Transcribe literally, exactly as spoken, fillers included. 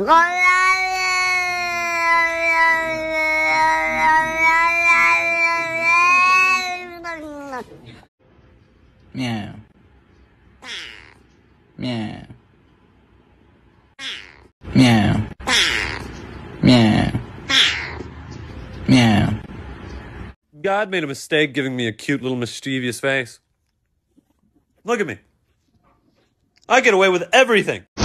Meow. Meow. Meow. Meow. Meow. God made a mistake giving me a cute little mischievous face. Look at me. I get away with everything.